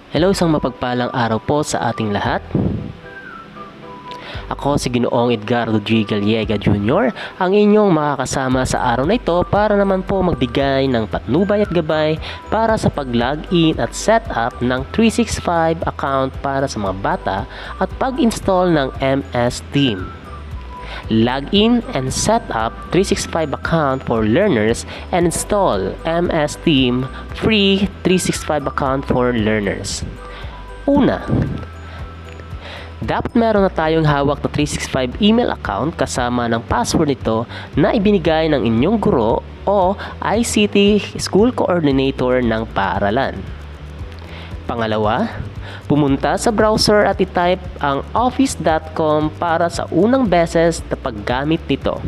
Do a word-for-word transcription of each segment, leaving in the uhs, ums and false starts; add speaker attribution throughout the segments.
Speaker 1: Hello, isang mapagpalang araw po sa ating lahat. Ako si Ginoong Edgardo G. Gallega Junior, ang inyong makakasama sa araw na ito para naman po magbigay ng patnubay at gabay para sa pag-login at setup ng three sixty-five account para sa mga bata at pag-install ng M S Team. Login and set up three sixty-five account for learners and install M S Team free three sixty-five account for learners. Una, dapat meron na tayong hawak na three sixty-five email account kasama ng password nito na ibinigay ng inyong guro o I C T School Coordinator ng paaralan. Pangalawa, pumunta sa browser at i-type ang office dot com para sa unang beses na paggamit nito.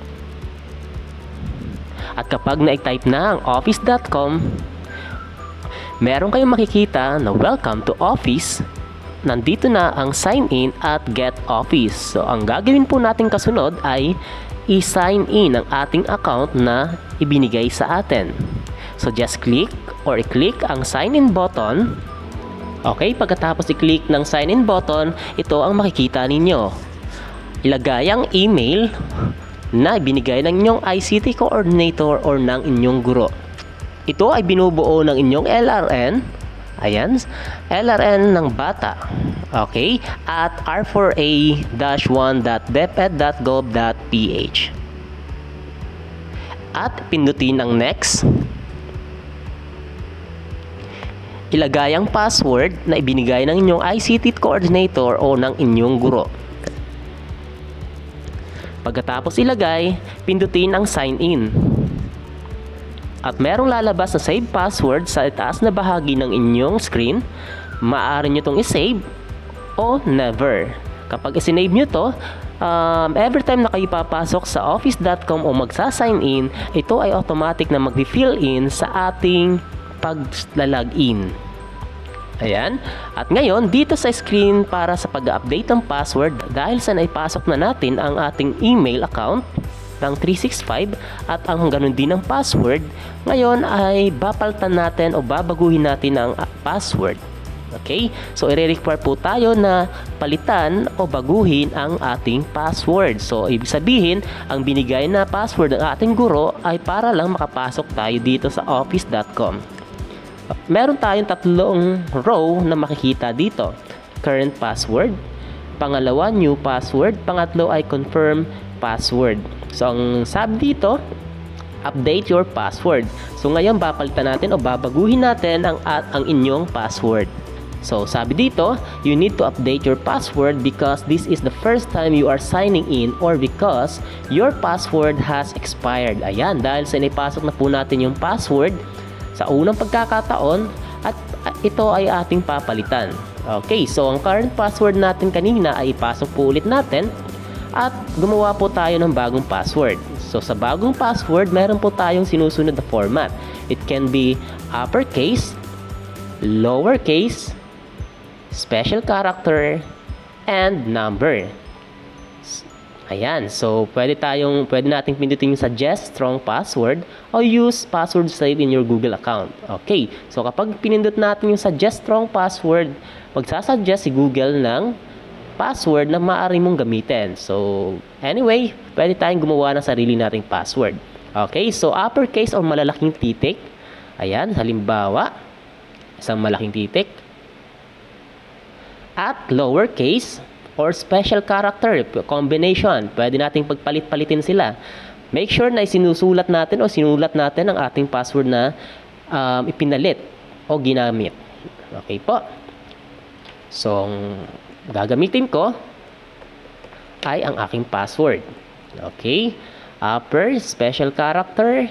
Speaker 1: At kapag na-type na ang office dot com, meron kayong makikita na welcome to office. Nandito na ang sign in at get office. So ang gagawin po natin kasunod ay i-sign in ang ating account na ibinigay sa atin. So just click or i-click ang sign in button. Okay, pagkatapos i-click ng sign in button, ito ang makikita ninyo. Ilagay ang email na ibinigay ng inyong I C T coordinator or ng inyong guro. Ito ay binubuo ng inyong L R N. Ayan, L R N ng bata. Okay, at r four a dash one dot deped dot gov dot p h. At pindutin ang next. Ilagay ang password na ibinigay ng inyong I C T coordinator o ng inyong guro. Pagkatapos ilagay, pindutin ang sign in. At merong lalabas na save password sa itaas na bahagi ng inyong screen. Maaari nyo itong isave o never. Kapag isinave nyo to, um, every time na kayo papasok sa office dot com o magsa-sign in, ito ay automatic na mag-fill in sa ating pag-login. Ayan. At ngayon, dito sa screen para sa pag-update ng password, dahil sa naipasok na natin ang ating email account ng three sixty-five at ang ganun din ng password, ngayon ay bapalitan natin o babaguhin natin ang password. Okay? So, i-require po tayo na palitan o baguhin ang ating password. So, ibig sabihin, ang binigay na password ng ating guro ay para lang makapasok tayo dito sa office dot com. Meron tayong tatlong row na makikita dito. Current password, pangalawa, new password, pangatlo ay confirm password. So, ang sabi dito, update your password. So, ngayon, papalitan natin o babaguhin natin ang, at, ang inyong password. So, sabi dito, you need to update your password because this is the first time you are signing in or because your password has expired. Ayan, dahil sa inipasok na po natin yung password sa unang pagkakataon at ito ay ating papalitan. Okay, so ang current password natin kanina ay ipasok po ulit natin at gumawa po tayo ng bagong password. So sa bagong password, meron po tayong sinusunod na format. It can be uppercase, lowercase, special character, and number. Ayan, so pwede tayong pwede nating pindutin yung suggest strong password o use password saved in your Google account. Okay, so kapag pinindot natin yung suggest strong password, magsasuggest si Google ng password na maaari mong gamitin. So, anyway, pwede tayong gumawa ng sarili nating password. Okay, so uppercase o malalaking titik. Ayan, halimbawa, isang malaking titik. At lowercase or special character combination. Pwede nating pagpalit-palitin sila. Make sure na isinusulat natin o sinulat natin ang ating password na um, ipinalit o ginamit. Okay po. So, gagamitin ko ay ang aking password. Okay? Upper, special character,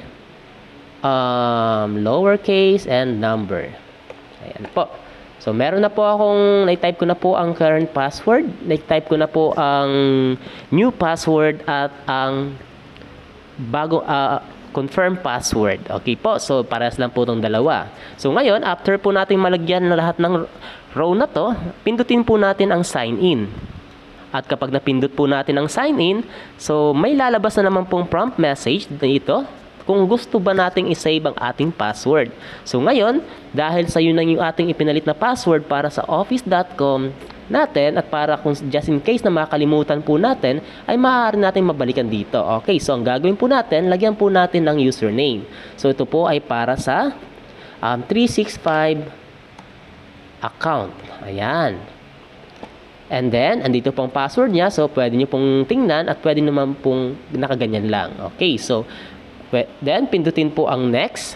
Speaker 1: um, lowercase, and number. Ayan po. So, meron na po akong, na-type ko na po ang current password, na-type ko na po ang new password at ang bago, uh, confirm password. Okay po, so parehas lang po itong dalawa. So, ngayon, after po natin malagyan na lahat ng row na to, pindutin po natin ang sign in. At kapag napindot po natin ang sign in, so may lalabas na naman pong prompt message dito. kung gusto ba nating isave ang ating password. So ngayon, dahil sa yun lang yung ating ipinalit na password para sa office dot com natin at para kung just in case na makalimutan po natin, ay maaari natin mabalikan dito. Okay, so ang gagawin po natin, lagyan po natin ng username. So ito po ay para sa um, three sixty-five account. Ayan. And then, andito pong password niya. So, pwede nyo pong tingnan at pwede naman pong nakaganyan lang. Okay, so, then, pindutin po ang next.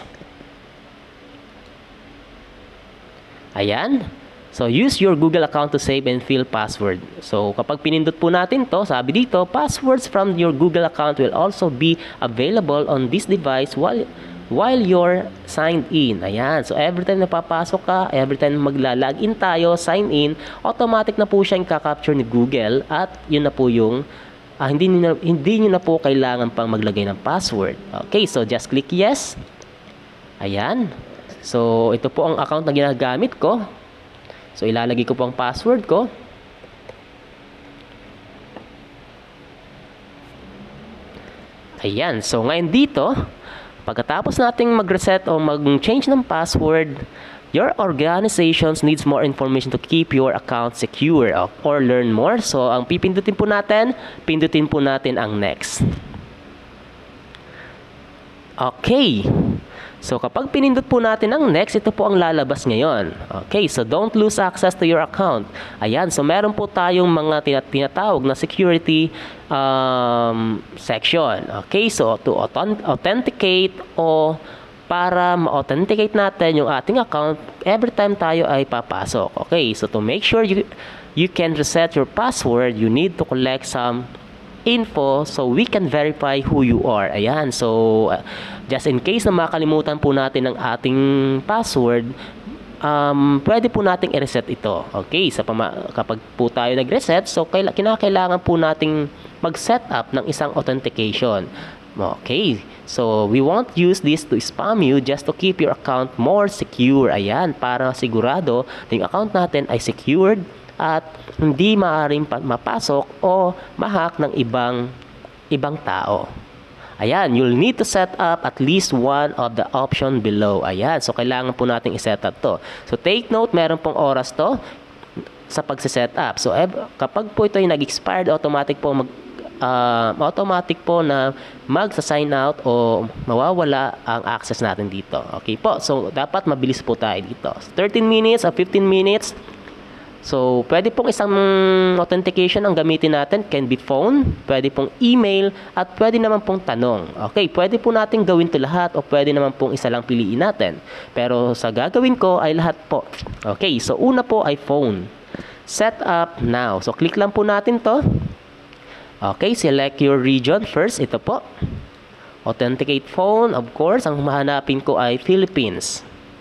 Speaker 1: Ayan. So, use your Google account to save and fill password. So, kapag pinindot po natin to, sabi dito, passwords from your Google account will also be available on this device while while you're signed in. Ayan. So, every time na papasok ka, every time magla-login tayo, sign in, automatic na po siyang kakapture ni Google at yun na po yung ah, hindi, nyo na, hindi nyo na po kailangan pang maglagay ng password. Okay. So, just click yes. Ayan. So, ito po ang account na ginagamit ko. So, ilalagay ko po ang password ko. Ayan. So, ngayon dito, pagkatapos nating mag-reset o mag-change ng password, your organizations needs more information to keep your account secure or learn more. So, ang pipindutin po natin, pindutin po natin ang next. Okay. So, kapag pinindot po natin ang next, ito po ang lalabas ngayon. Okay, so don't lose access to your account. Ayan, so meron po tayong mga tinatawag na security um, section. Okay, so to authenticate o para ma-authenticate natin yung ating account every time tayo ay papasok. Okay, so to make sure you, you can reset your password, you need to collect some info so we can verify who you are. Ayan, so uh, just in case na makalimutan po natin ang ating password, um, pwede po nating i-reset ito. Okay, sa pama kapag po tayo nag-reset, so kaila kinakailangan po nating mag-set up ng isang authentication. Okay, so we won't use this to spam you, just to keep your account more secure. Ayan, para sigurado na yung account natin ay secured at hindi maaaring mapasok o ma-hack ng ibang ibang tao. Ayan, you'll need to set up at least one of the option below. Ayan, so kailangan po nating i-set up to. So take note, meron pong oras to sa pagse-set up. So kapag po ito ay nag-expired, automatic po mag uh, automatic po na mag-sign out o mawawala ang access natin dito. Okay po, so dapat mabilis po tayo dito. thirteen minutes or fifteen minutes. So, pwede pong isang authentication ang gamitin natin. Can be phone, pwede pong email, at pwede naman pong tanong. Okay, pwede po natin gawin to lahat o pwede naman pong isa lang piliin natin. Pero sa gagawin ko ay lahat po. Okay, so una po ay phone. Set up now. So, click lang po natin to. Okay, select your region first. Ito po. Authenticate phone. Of course, ang mahanapin ko ay Philippines.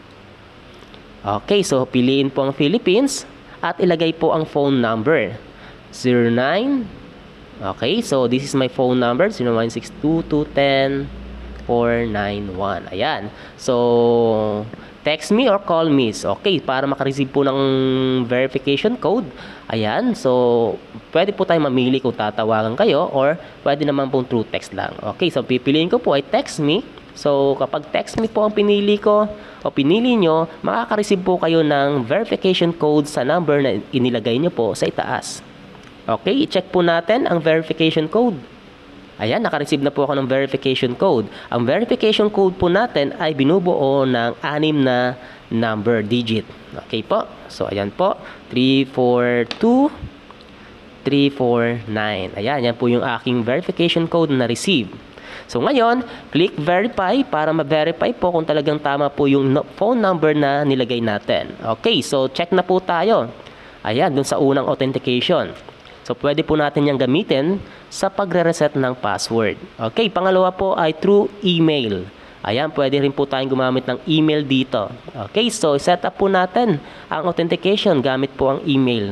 Speaker 1: Okay, so piliin po ang Philippines. At ilagay po ang phone number zero nine. Okay, so this is my phone number zero nine six two two one zero four nine one. Ayan, so text me or call me. So, okay, para makareceive po ng verification code. Ayan, so pwede po tayo mamili kung tatawagan kayo or pwede naman pong through text lang. Okay, so pipiliin ko po ay text me. So, kapag text me po ang pinili ko o pinili nyo, makaka-receive po kayo ng verification code sa number na inilagay nyo po sa itaas. Okay, i-check po natin ang verification code. Ayan, naka-receive na po ako ng verification code. Ang verification code po natin ay binubuo ng anim na number digit. Okay po, so ayan po, three four two three four nine. Ayan, yan po yung aking verification code na receive. So ngayon, click verify para ma-verify po kung talagang tama po yung phone number na nilagay natin. Okay, so check na po tayo. Ayan, dun sa unang authentication. So pwede po natin yung gamitin sa pagre-reset ng password. Okay, pangalawa po ay through email. Ayan, pwede rin po tayong gumamit ng email dito. Okay, so set up po natin ang authentication gamit po ang email.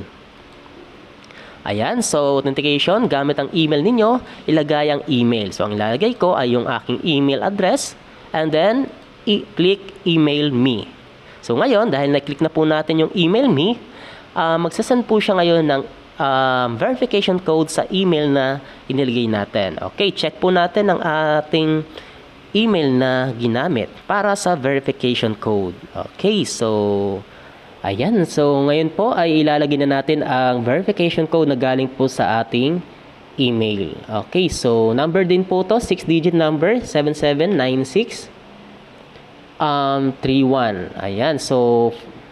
Speaker 1: Ayan, so authentication, gamit ang email ninyo, ilagay ang email. So, ang ilalagay ko ay yung aking email address and then, i-click email me. So, ngayon, dahil na-click na po natin yung email me, uh, magsasend po siya ngayon ng um, verification code sa email na inilagay natin. Okay, check po natin ang ating email na ginamit para sa verification code. Okay, so ayan. So ngayon po ay ilalagay na natin ang verification code na galing po sa ating email. Okay, so number din po to, six digit number, seven seven nine six um three one. Ayan, so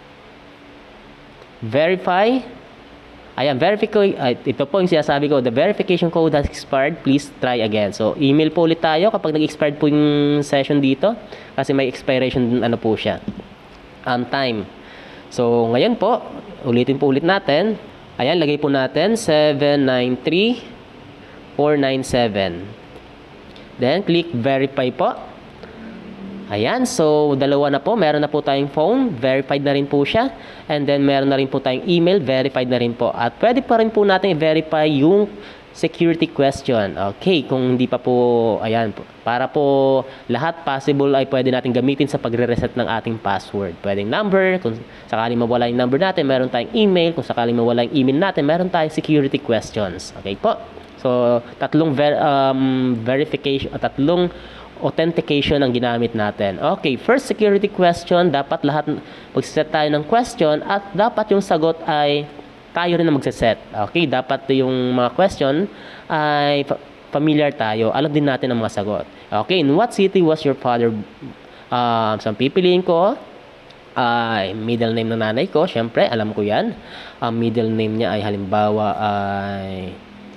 Speaker 1: verify. Ayan, verify. Ay, ito po yung sinasabi ko, the verification code has expired, please try again. So, email po ulit tayo kapag nag-expired po yung session dito kasi may expiration ano po siya. Um, time. So, ngayon po, ulitin po ulit natin. Ayan, lagay po natin seven nine three four nine seven. Then, click verify po. Ayan, so dalawa na po. Meron na po tayong phone, verified na rin po siya. And then meron na rin po tayong email, verified na rin po. At pwede pa rin po natin i-verify yung security question. Okay, kung hindi pa po, ayan, para po lahat possible ay pwede natin gamitin sa pagre-reset ng ating password. Pwedeng number, kung sakaling mawala yung number natin, meron tayong email. Kung sakaling mawala yung email natin, meron tayong security questions. Okay po. So, tatlong ver um, verification, tatlong authentication ang ginamit natin. Okay, first security question, dapat lahat magsiset tayo ng question at dapat yung sagot ay tayo rin na magsiset. Okay, dapat yung mga question ay familiar tayo. Alam din natin ang mga sagot. Okay, in what city was your father? Um, so, pipiliin ko ay middle name ng nanay ko. Siyempre, alam ko yan. Ang middle name niya ay halimbawa ay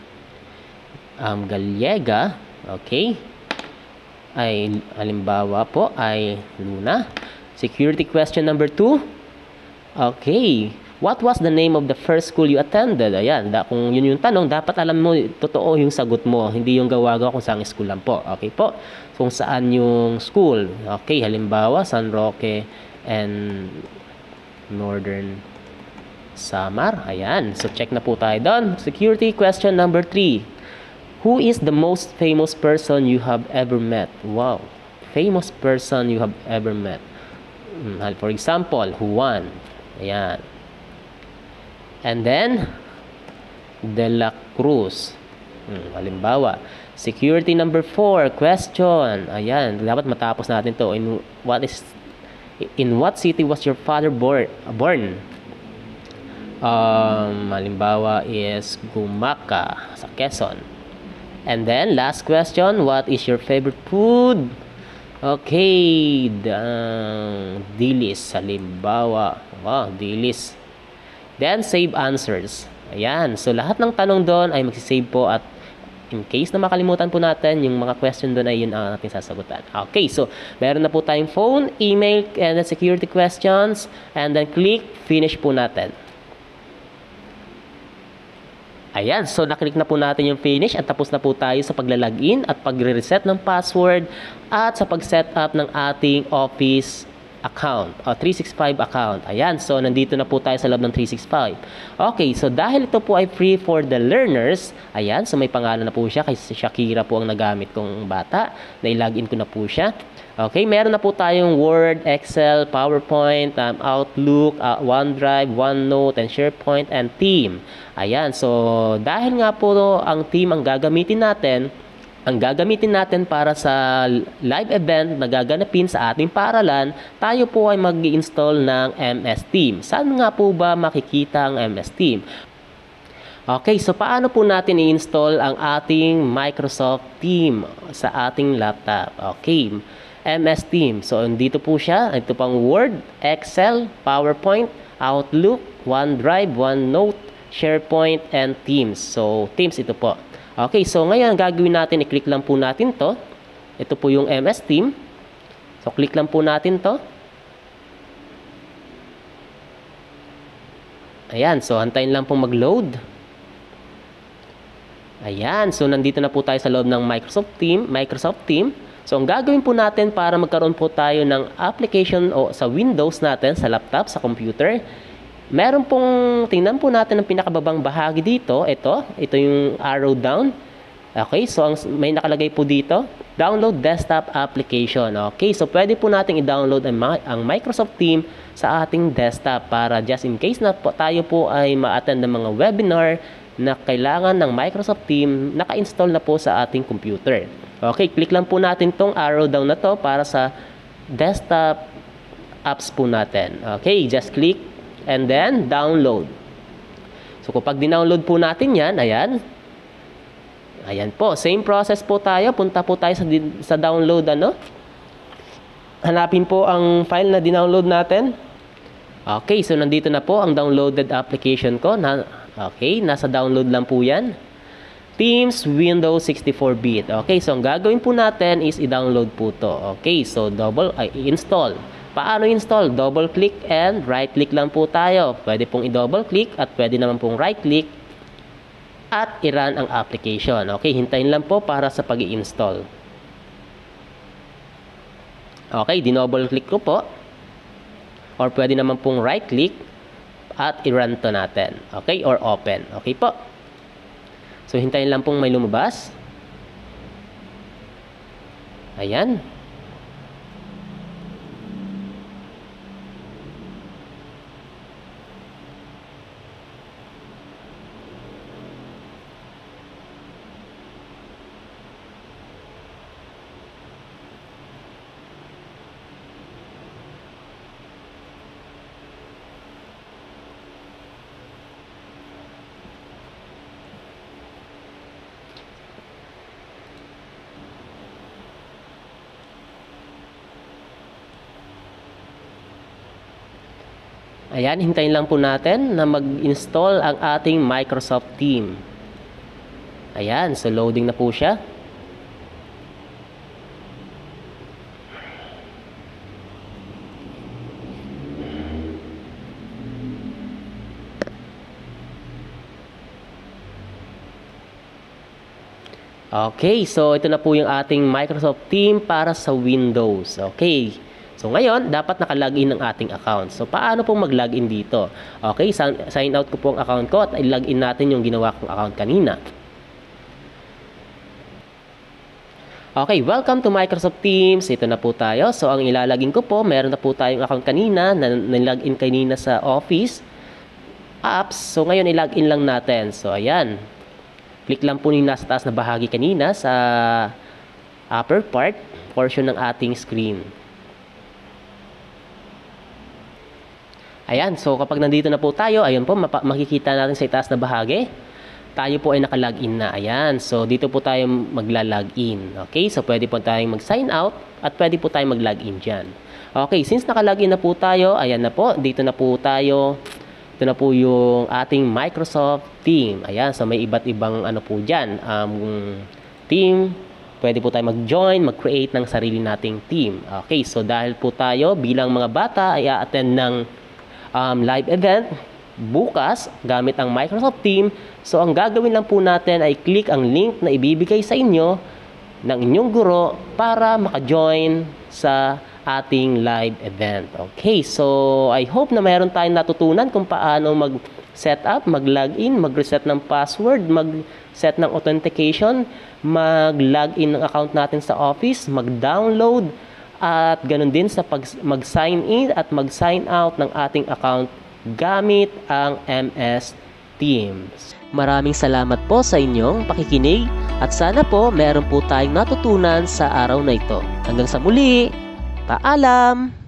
Speaker 1: um, Gallega. Okay. Ay halimbawa po ay Luna. Security question number two. Okay. What was the name of the first school you attended? Ayan, da, kung yun yung tanong, dapat alam mo, totoo yung sagot mo. Hindi yung gawa-gawa kung saan school lang po. Okay po. Kung saan yung school. Okay, halimbawa, San Roque and Northern Samar. Ayan. So, check na po tayo doon. Security question number three. Who is the most famous person you have ever met? Wow. Famous person you have ever met. For example, Juan. Ayan. And then, De La Cruz. Hmm, halimbawa. Security number four. Question. Ayan. Dapat matapos natin to. In what is in what city was your father born? Born? Um, halimbawa is Gumaca sa Quezon. And then, last question, what is your favorite food? Okay, uh, dilis, halimbawa. Wow, dilis. Then, save answers. Ayan, so lahat ng tanong doon ay magsisave po at in case na makalimutan po natin, yung mga question doon ay yun ang ating sasagutan. Okay, so meron na po tayong phone, email, and then security questions. And then, click finish po natin. Ayan, so naklik na po natin yung finish at tapos na po tayo sa paglalagin at pagre-reset ng password at sa pag-set up ng ating Office account o three sixty-five account. Ayan, so nandito na po tayo sa loob ng three sixty-five. Okay, so dahil ito po ay free for the learners, ayan, so may pangalan na po siya kasi Shakira po ang nagamit kong bata. Na-login ko na po siya. Okay, meron na po tayong Word, Excel, PowerPoint, um, Outlook, uh, OneDrive, OneNote, and SharePoint, and Team. Ayan, so dahil nga po ang Team ang gagamitin natin, ang gagamitin natin para sa live event na gaganapin sa ating paaralan, tayo po ay mag-i-install ng MSTeam. Saan nga po ba makikita ang MSTeam? Okay, so paano po natin i-install ang ating Microsoft Team sa ating laptop? Okay, MSTeam. So, dito po siya. Ito pang Word, Excel, PowerPoint, Outlook, OneDrive, OneNote, SharePoint, and Teams. So, Teams ito po. Okay, so ngayon gagawin natin, i-click lang po natin to. Ito po yung MSTeam. So, click lang po natin to. Ayan, so hantayin lang po mag-load. Ayan, so nandito na po tayo sa loob ng Microsoft Team, Microsoft Team. So, ang gagawin po natin para magkaroon po tayo ng application o sa Windows natin, sa laptop, sa computer, meron pong, tingnan po natin ang pinakababang bahagi dito. Ito, ito yung arrow down. Okay, so ang, may nakalagay po dito, download desktop application. Okay, so pwede po natin i-download ang, ang Microsoft Team sa ating desktop para just in case na po, tayo po ay ma-attend ng mga webinar na kailangan ng Microsoft Team, naka-install na po sa ating computer. Okay, click lang po natin tong arrow down na to para sa desktop apps po natin. Okay, just click and then download. So kapag dinownload po natin yan, ayan. Ayan po, same process po tayo. Punta po tayo sa, sa download, ano. Hanapin po ang file na dinownload natin. Okay, so nandito na po ang downloaded application ko. Na, okay, nasa download lang po yan. Teams Windows sixty-four bit. Okay, so ang gagawin po natin is i-download po to. Okay, so double, ay, install. Paano install? Double click and right click lang po tayo. Pwede pong i-double click at pwede naman pong right click at i-run ang application. Okay, hintayin lang po para sa pag-i-install. Okay, dinouble click ko po. Or pwede naman pong right click at i-run to natin. Okay, or open. Okay po. So hintayin lang pong may lumabas. Ayan. Ayan, hintayin lang po natin na mag-install ang ating Microsoft Team. Ayan, so loading na po siya. Okay, so ito na po yung ating Microsoft Team para sa Windows. Okay. So ngayon, dapat naka-login ng ating account. So paano pong mag-login dito? Okay, sign out ko po ang account ko at i-login natin yung ginawa kong account kanina. Okay, welcome to Microsoft Teams. Ito na po tayo. So ang ilalagin ko po, meron na po tayong account kanina na nilogin kanina sa Office apps. So ngayon, i-login lang natin. So ayan. Click lang po yung nasa taas na bahagi kanina sa upper part portion ng ating screen. Ayan, so kapag nandito na po tayo, ayun po, makikita natin sa itaas na bahagi, tayo po ay naka-login na. Ayan, so dito po tayo magla-login. Okay, so pwede po tayong mag-sign out at pwede po tayong mag-login dyan. Okay, since naka-login na po tayo, ayan na po, dito na po tayo. Ito na po yung ating Microsoft Team. Ayan, so may iba't ibang ano po dyan. Um, team, pwede po tayo mag-join, mag-create ng sarili nating team. Okay, so dahil po tayo bilang mga bata ay a-attend ng Um, live event bukas gamit ang Microsoft Team. So ang gagawin lang po natin ay click ang link na ibibigay sa inyo ng inyong guro para maka-join sa ating live event. Okay, so I hope na mayroon tayong natutunan kung paano mag-set up, mag-login, mag-reset ng password, mag-set ng authentication, mag-login ng account natin sa Office, mag-download, at ganun din sa pag mag-sign in at mag-sign out ng ating account gamit ang M S Teams. Maraming salamat po sa inyong pakikinig at sana po meron po tayong natutunan sa araw na ito. Hanggang sa muli, paalam!